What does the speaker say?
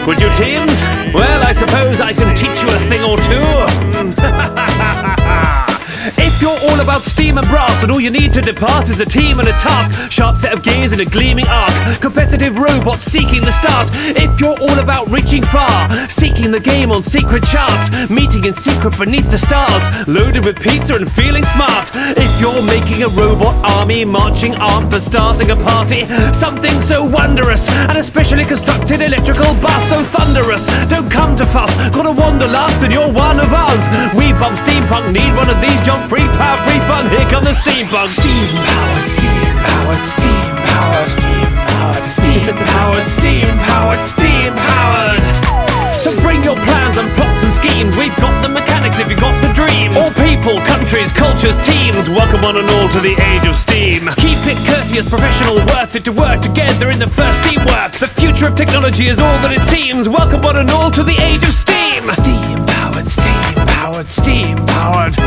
Would you, teams? Well, I suppose I can teach you a thing or two. If you're all about steam and brass, and all you need to depart is a team and a task, sharp set of gears and a gleaming arc, competitive robots seeking the start. If you're all about reaching far, seeking the game on secret charts, meeting in secret beneath the stars, loaded with pizza and feeling smart. If you're making a robot army, marching armed for starting a party, something so wondrous, an especially constructed electrical bus so thunderous. Don't come to fuss, got a wanderlust and you're one of us. We bump steampunk, need one of these. Jump free power, free fun, here come the steampunk. Steam-powered, steam-powered, steam-powered, steam-powered, steam-powered, steam-powered, steam-powered. So bring your plans and plots and schemes, we've got the mechanics if you've got the dreams. All people, countries, cultures, teams, welcome one and all to the age of steam. Keep it courteous, professional, worth it to work together in the first teamwork. The future of technology is all that it seems, welcome one and all to the age of steam. Steam-powered, steam-powered, steam-powered.